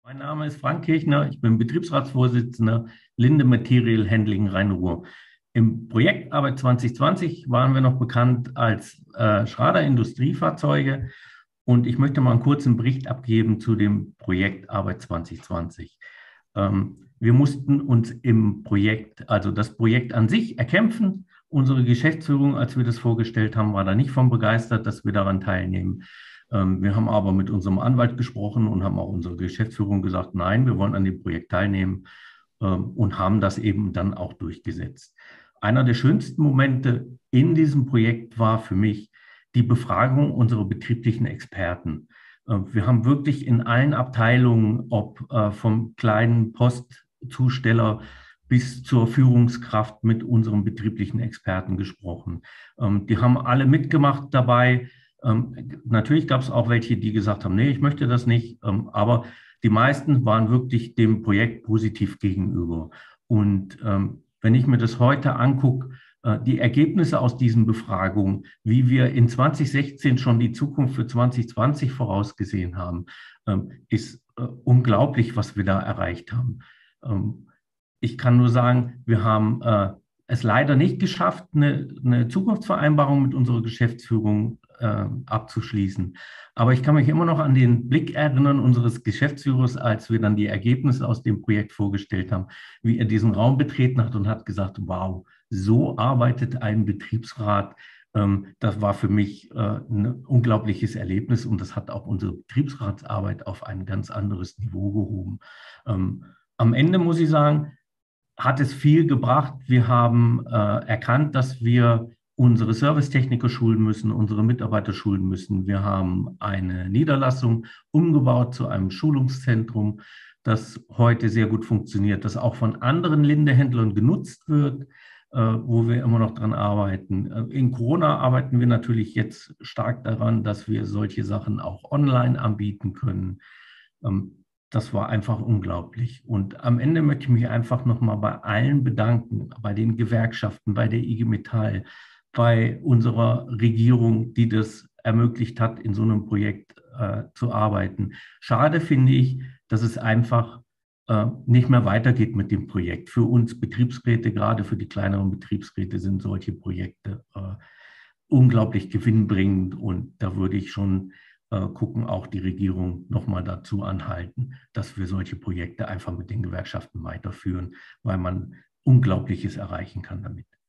Mein Name ist Frank Kirchner, ich bin Betriebsratsvorsitzender Linde Material Handling Rhein-Ruhr. Im Projekt Arbeit 2020 waren wir noch bekannt als Schrader Industriefahrzeuge und ich möchte mal einen kurzen Bericht abgeben zu dem Projekt Arbeit 2020. Wir mussten uns im Projekt, also das Projekt an sich, erkämpfen. Unsere Geschäftsführung, als wir das vorgestellt haben, war da nicht von begeistert, dass wir daran teilnehmen. Wir haben aber mit unserem Anwalt gesprochen und haben auch unserer Geschäftsführung gesagt, nein, wir wollen an dem Projekt teilnehmen, und haben das eben dann auch durchgesetzt. Einer der schönsten Momente in diesem Projekt war für mich die Befragung unserer betrieblichen Experten. Wir haben wirklich in allen Abteilungen, ob vom kleinen Postzusteller bis zur Führungskraft, mit unseren betrieblichen Experten gesprochen. Die haben alle mitgemacht dabei. Natürlich gab es auch welche, die gesagt haben, nee, ich möchte das nicht, aber die meisten waren wirklich dem Projekt positiv gegenüber. Und wenn ich mir das heute angucke, die Ergebnisse aus diesen Befragungen, wie wir in 2016 schon die Zukunft für 2020 vorausgesehen haben, ist unglaublich, was wir da erreicht haben. Ich kann nur sagen, wir haben es leider nicht geschafft, eine Zukunftsvereinbarung mit unserer Geschäftsführung abzuschließen. Aber ich kann mich immer noch an den Blick erinnern unseres Geschäftsführers, als wir dann die Ergebnisse aus dem Projekt vorgestellt haben, wie er diesen Raum betreten hat und hat gesagt, wow, so arbeitet ein Betriebsrat. Das war für mich ein unglaubliches Erlebnis und das hat auch unsere Betriebsratsarbeit auf ein ganz anderes Niveau gehoben. Am Ende muss ich sagen, hat es viel gebracht. Wir haben erkannt, dass wir unsere Servicetechniker schulen müssen, unsere Mitarbeiter schulen müssen. Wir haben eine Niederlassung umgebaut zu einem Schulungszentrum, das heute sehr gut funktioniert, das auch von anderen Linde-Händlern genutzt wird, wo wir immer noch dran arbeiten. In Corona arbeiten wir natürlich jetzt stark daran, dass wir solche Sachen auch online anbieten können. Das war einfach unglaublich. Und am Ende möchte ich mich einfach nochmal bei allen bedanken, bei den Gewerkschaften, bei der IG Metall, bei unserer Regierung, die das ermöglicht hat, in so einem Projekt zu arbeiten. Schade finde ich, dass es einfach nicht mehr weitergeht mit dem Projekt. Für uns Betriebsräte, gerade für die kleineren Betriebsräte, sind solche Projekte unglaublich gewinnbringend. Und da würde ich schon gucken, auch die Regierung nochmal dazu anhalten, dass wir solche Projekte einfach mit den Gewerkschaften weiterführen, weil man Unglaubliches erreichen kann damit.